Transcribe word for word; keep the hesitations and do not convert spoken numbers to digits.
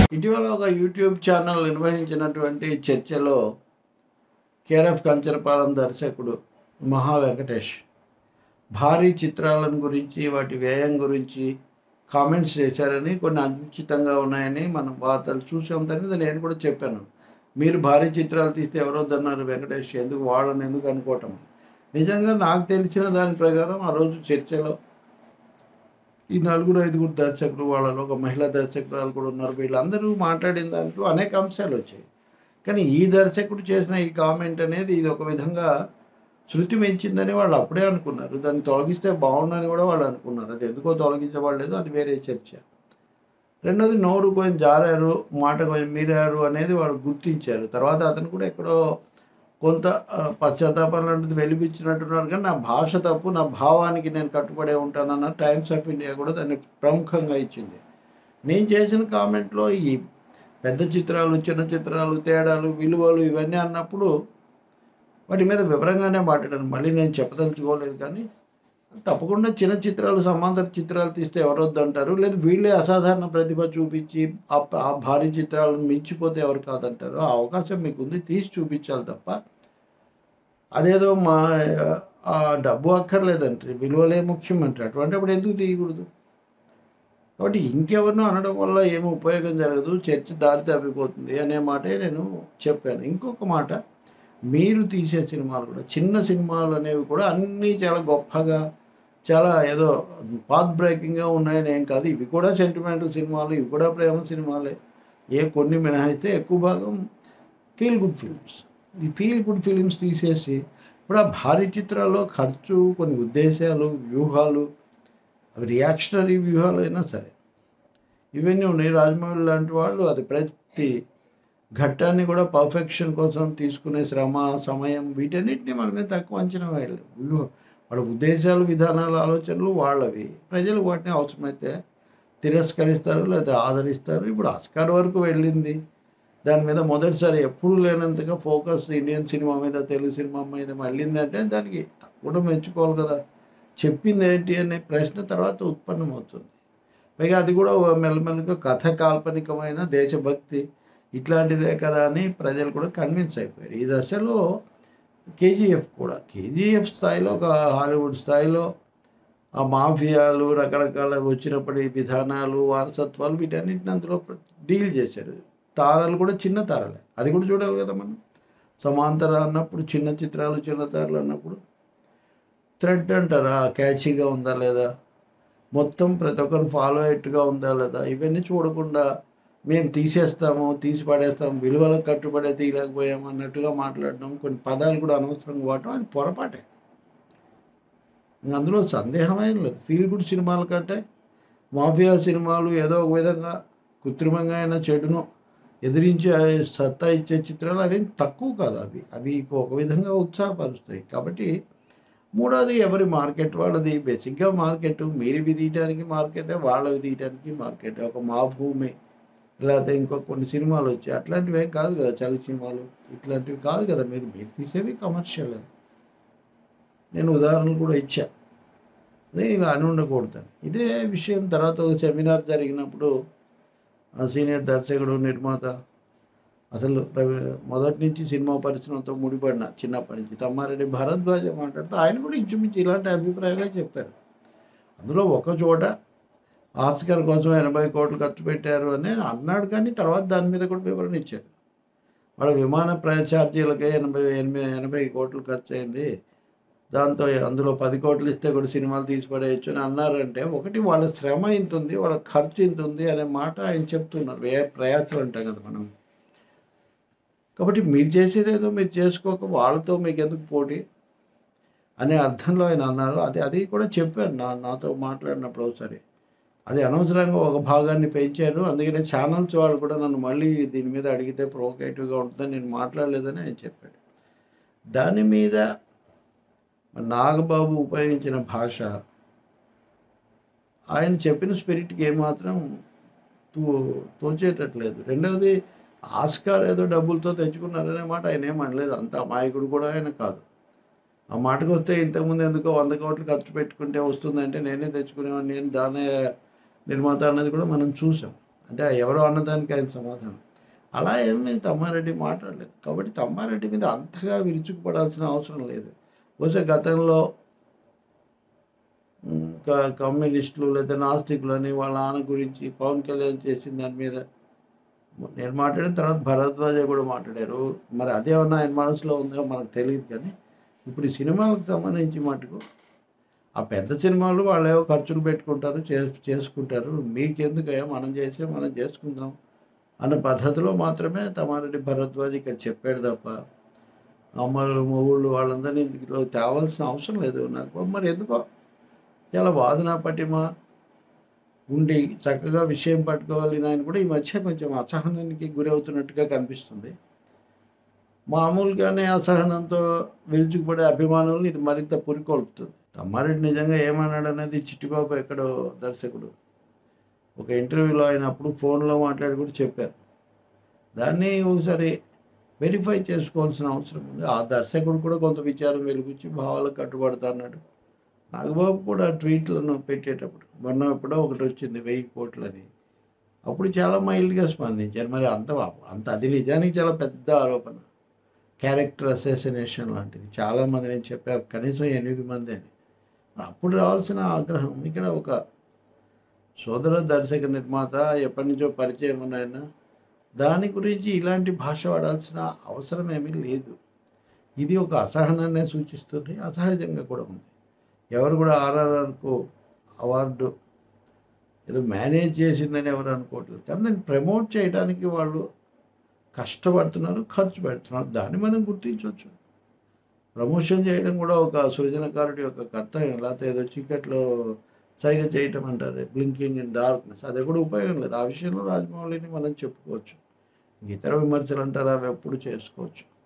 ఇటీవల ఒక YouTube channel నిర్వహించినటువంటి చర్చలో కేఆర్ఎఫ్ కంచరపాలెం దర్శకుడు మహా వెంకటేష్ భారీ చిత్రాలను గురించి వాటి వ్యయం గురించి కామెంట్స్ చేశారని, కొన్ని అనుచితంగా ఉన్నాయని మనం వార్తలు చూసాం. తర్వాత నేను కూడా చెప్పాను, మీరు భారీ చిత్రాలు తీస్తే ఎవరొద్దన్నారు వెంకటేష్, ఎందుకు వాళ్ళని ఎందుకు అనుకోవటం. నిజంగా నాకు తెలిసిన దాని ప్రకారం ఆ రోజు చర్చలో ఈ నలుగురు ఐదుగురు దర్శకులు, వాళ్ళలో ఒక మహిళా దర్శకురాలు కూడా ఉన్నారు. వీళ్ళందరూ మాట్లాడిన దాంట్లో అనేక అంశాలు వచ్చాయి. కానీ ఈ దర్శకుడు చేసిన ఈ కామెంట్ అనేది ఇది ఒక విధంగా శృతి పెంచిందని వాళ్ళు అప్పుడే అనుకున్నారు. దాన్ని తొలగిస్తే బాగుండని కూడా వాళ్ళు అనుకున్నారు. అది ఎందుకో తొలగించబడలేదు, అది వేరే చర్చ. రెండోది, నోరు కొంచెం జారారు, మాట కొంచెం మీరారు అనేది వాళ్ళు గుర్తించారు. తర్వాత అతను కూడా ఎక్కడో కొంత పశ్చాత్తాపం లాంటిది వెలిపించినట్టున్నారు. కానీ నా భాష తప్పు, నా భావానికి నేను కట్టుబడే ఉంటానన్న టైమ్స్ ఆఫ్ ఇండియా కూడా దాన్ని ప్రముఖంగా ఇచ్చింది. నేను చేసిన కామెంట్లో ఈ పెద్ద చిత్రాలు, చిన్న చిత్రాలు, తేడాలు, విలువలు ఇవన్నీ అన్నప్పుడు వాటి మీద వివరంగానే మాట్లాడాను. మళ్ళీ నేను చెప్పదలుచుకోలేదు. కానీ తప్పకుండా చిన్న చిత్రాలు, సమాంతర చిత్రాలు తీస్తే ఎవరొద్దు అంటారు, లేదు వీళ్ళే అసాధారణ ప్రతిభ చూపించి ఆ భారీ చిత్రాలను మించిపోతే ఎవరు కాదంటారు. ఆ అవకాశం మీకు ఉంది, తీసి చూపించాలి తప్ప అదేదో మా ఆ డబ్బు అక్కర్లేదంటారు, విలువలే ముఖ్యం అంటారు. అటువంటిప్పుడు ఎందుకు తీయకూడదు? కాబట్టి ఇంకెవరినో అనడం వల్ల ఏమి ఉపయోగం జరగదు, చర్చ దారి తప్పిపోతుంది అనే మాటే నేను చెప్పాను. ఇంకొక మాట, మీరు తీసే సినిమాలు కూడా, చిన్న సినిమాలు అనేవి కూడా అన్నీ చాలా గొప్పగా, చాలా ఏదో పాత్ బ్రేకింగ్గా ఉన్నాయని ఏం కాదు. ఇవి కూడా సెంటిమెంటల్ సినిమాలు, ఇవి కూడా ప్రేమ సినిమాలే. ఏ కొన్ని మినహాయిస్తే ఎక్కువ భాగం ఫీల్ గుడ్ ఫిల్మ్స్. ఈ ఫీల్ గుడ్ ఫిలిమ్స్ తీసేసి ఇప్పుడు ఆ భారీ చిత్రాల్లో ఖర్చు, కొన్ని ఉద్దేశాలు, వ్యూహాలు, అవి రియాక్షనరీ వ్యూహాలు అయినా సరే ఇవన్నీ ఉన్నాయి. రాజమౌళి లాంటి వాళ్ళు అది ప్రతి ఘట్టాన్ని కూడా పర్ఫెక్షన్ కోసం తీసుకునే శ్రమ, సమయం, వీటన్నిటిని మన మీద తక్కువ అంచనా వేయలేదు. వ్యూహ వాళ్ళ ఉద్దేశాలు, విధానాలు, ఆలోచనలు వాళ్ళవి. ప్రజలు వాటిని అవసరమైతే తిరస్కరిస్తారు లేదా ఆదరిస్తారు. ఇప్పుడు ఆస్కార్ వరకు వెళ్ళింది. దాని మీద మొదటిసారి ఎప్పుడు లేనంతగా ఫోకస్ ఇండియన్ సినిమా మీద, తెలుగు సినిమా మీద వెళ్ళిందంటే దానికి తప్పకుండా మెచ్చుకోవాలి కదా. చెప్పింది ఏంటి అనే ప్రశ్న తర్వాత ఉత్పన్నమవుతుంది. పైగా అది కూడా మెల్లమెల్లగా కథ, కాల్పనికమైన దేశభక్తి ఇట్లాంటిదే కదా అని ప్రజలు కూడా కన్విన్స్ అయిపోయారు. ఈ దశలో కేజీఎఫ్ కూడా కేజీఎఫ్ స్థాయిలో, ఒక హాలీవుడ్ స్థాయిలో ఆ మాఫియాలు, రకరకాల వచ్చినప్పటి విధానాలు, వారసత్వాలు, వీటన్నిటిని అందులో డీల్ చేశారు. తారలు కూడా చిన్న తారలే, అది కూడా చూడాలి కదా మనం. సమాంతర అన్నప్పుడు చిన్న చిత్రాలు, చిన్న తారలు అన్నప్పుడు థ్రెడ్ అంటారా, క్యాచీగా ఉందా లేదా, మొత్తం ప్రతి ఒక్కరు ఫాలో అయ్యేట్టుగా ఉందా లేదా, ఇవన్నీ చూడకుండా మేము తీసేస్తాము, తీసి పడేస్తాము, విలువలకు కట్టుబడే తీయలేకపోయాము అన్నట్టుగా మాట్లాడడం, కొన్ని పదాలు కూడా అనవసరంగా వాడటం, అది పొరపాటే. అందులో సందేహమేం లేదు. ఫీల్ గుడ్ సినిమాల కంటే మాఫియా సినిమాలు ఏదో ఒక విధంగా కృత్రిమంగా అయినా చెడును ఎదిరించి సత్తా ఇచ్చే చిత్రాలు అవేం తక్కువ కాదు. అవి అవి ఒక విధంగా ఉత్సాహపరుస్తాయి. కాబట్టి మూడోది, ఎవరి మార్కెట్ వాళ్ళది. బేసిక్గా మార్కెట్ మీరివి తీయడానికి మార్కెటే, వాళ్ళవి తీయడానికి మార్కెట్. ఒక మా భూమి లేకపోతే ఇంకో కొన్ని సినిమాలు వచ్చాయి, అట్లాంటివి ఏం కాదు కదా. చలి సినిమాలు ఇట్లాంటివి కాదు కదా. మీరు మీరు తీసేవి కమర్షియల్. నేను ఉదాహరణలు కూడా ఇచ్చా. అదే ఇలా అని ఉండకూడదని. ఇదే విషయం తర్వాత ఒక సెమినార్ జరిగినప్పుడు ఆ సీనియర్ దర్శకుడు, నిర్మాత, అసలు మొదటి నుంచి సినిమా పరిశ్రమతో ముడిపడిన చిన్నప్పటి నుంచి తమ్మారెడ్డి భరద్వాజ మాట్లాడుతూ ఆయన కూడా ఇంచుమించు ఇలాంటి అభిప్రాయాలే చెప్పారు. అందులో ఒక చోట ఆస్కార్ కోసం ఎనభై కోట్లు ఖర్చు పెట్టారు అని అన్నాడు. కానీ తర్వాత దాని మీద కూడా వివరణ ఇచ్చారు. వాళ్ళ విమాన ప్రయాణ ఛార్జీలకే ఎనభై ఎనభై ఎనభై కోట్లు ఖర్చు అయింది, దాంతో అందులో పది కోట్లు ఇస్తే కూడా సినిమాలు తీసి పడేయచ్చు అని అన్నారంటే, ఒకటి వాళ్ళ శ్రమ ఇంత ఉంది, వాళ్ళ ఖర్చు ఇంత ఉంది అనే మాట ఆయన చెప్తున్నారు. ఏ ప్రయాసాలు అంటాం కదా మనం. కాబట్టి మీరు చేసేదేదో మీరు చేసుకోక వాళ్ళతో మీకు ఎందుకు పోటీ అనే అర్థంలో ఆయన అన్నారు. అది అది కూడా చెప్పారు నా నాతో మాట్లాడినప్పుడు ఒకసారి. అది అనవసరంగా ఒక భాగాన్ని పెంచారు. అందుకనే ఛానల్స్ వాళ్ళు కూడా నన్ను మళ్ళీ దీని మీద అడిగితే ప్రొవోకేటివ్గా ఉంటుందని నేను మాట్లాడలేదని ఆయన చెప్పాడు. దాని మీద నాగబాబు ఉపయోగించిన భాష, ఆయన చెప్పిన స్పిరిట్కి ఏమాత్రం తో తోచేటట్లేదు. రెండవది, ఆస్కార్ ఏదో డబ్బులతో తెచ్చుకున్నారనే మాట ఆయన ఏమనలేదు. అంత అమాయకుడు కూడా ఆయన కాదు. ఆ మాటకు వస్తే ఇంతకుముందు ఎందుకో వంద కోట్లు ఖర్చు పెట్టుకుంటే వస్తుందంటే నేనే తెచ్చుకునేవాడిని, నేను దానే నిర్మాత అన్నది కూడా మనం చూసాం. అంటే ఎవరో అన్నదానికి ఆయన సమాధానం. అలా ఏమీ తమ్మారెడ్డి మాట్లాడలేదు. కాబట్టి తమ్మారెడ్డి మీద అంతగా విరుచుకుపడాల్సిన అవసరం లేదు. బహుశా గతంలో క కమ్యూనిస్టులు లేదా నాస్తికులని వాళ్ళ నాన్న గురించి పవన్ కళ్యాణ్ చేసిన దాని మీద నేను మాట్లాడిన తర్వాత భరద్వాజ కూడా మాట్లాడారు. మరి అదేమన్నా ఆయన మనసులో ఉందో మనకు తెలియదు. కానీ ఇప్పుడు ఈ సినిమాలకు సంబంధించి మటుకు ఆ పెద్ద సినిమాలు వాళ్ళు ఏవో ఖర్చులు పెట్టుకుంటారు, చే చేసుకుంటారు. మీకెందుకయ్యా, మనం చేసే మనం చేసుకుందాం అన్న పద్ధతిలో మాత్రమే తమ్మారెడ్డి భరద్వాజ్ ఇక్కడ చెప్పాడు తప్ప అమ్మలు మొగుళ్ళు వాళ్ళందరినీ ఇందులో తేవాల్సిన అవసరం లేదు. నాకు మరి ఎందుకో చాలా వాదన పటిమ ఉండి చక్కగా విషయం పట్టుకోవాలని ఆయన కూడా ఈ మధ్య కొంచెం అసహనానికి గురవుతున్నట్టుగా కనిపిస్తుంది. మామూలుగానే అసహనంతో విరుచుకుపడే అభిమానులను ఇది మరింత పురికొల్పుతుంది. తమ్మారెడ్డి నిజంగా ఏమన్నాడు అనేది చిట్టిబాబు ఎక్కడో దర్శకుడు ఒక ఇంటర్వ్యూలో అయినప్పుడు ఫోన్లో మాట్లాడి కూడా చెప్పారు. దాన్ని ఒకసారి వెరిఫై చేసుకోవాల్సిన అవసరం ఉంది. ఆ దర్శకుడు కూడా కొంత విచారం వెలిగించి భావాలకు కట్టుబడతా అన్నాడు. నాగబాబు కూడా ట్వీట్లను పెట్టేటప్పుడు మొన్న ఎప్పుడో ఒకటి వచ్చింది వెయ్యి కోట్లని, అప్పుడు చాలా మైల్డ్గా స్పందించారు. మరి అంత అంత అది నిజానికి చాలా పెద్ద ఆరోపణ, క్యారెక్టర్ అసోసినేషన్ లాంటిది. చాలామంది నేను చెప్పా కనీసం ఎనిమిది మంది అని. అప్పుడు రావాల్సిన ఆగ్రహం ఇక్కడ ఒక సోదర దర్శక నిర్మాత ఎప్పటి నుంచో పరిచయం ఉన్నాయన దాని గురించి ఇలాంటి భాష వాడాల్సిన అవసరం ఏమీ లేదు. ఇది ఒక అసహనాన్ని సూచిస్తుంది, అసహజంగా కూడా ఉంది. ఎవరు కూడా ఆర్ఆర్ఆర్కు అవార్డు ఏదో మేనేజ్ చేసిందని ఎవరు అనుకోవట్లేదు. కానీ దాన్ని ప్రమోట్ చేయడానికి వాళ్ళు కష్టపడుతున్నారు, ఖర్చు పెడుతున్నారు. దాన్ని మనం గుర్తించవచ్చు. ప్రమోషన్ చేయడం కూడా ఒక సృజనకారుడి యొక్క కర్తవ్యం. లేకపోతే ఏదో చీకట్లో సైగ చేయటం అంటారు, బ్లింకింగ్ ఇన్ డార్క్నెస్, అది కూడా ఉపయోగం లేదు. ఆ విషయంలో రాజమౌళిని మనం చెప్పుకోవచ్చు. ఇతర విమర్శలు అంటారు, అవి ఎప్పుడు చేసుకోవచ్చు.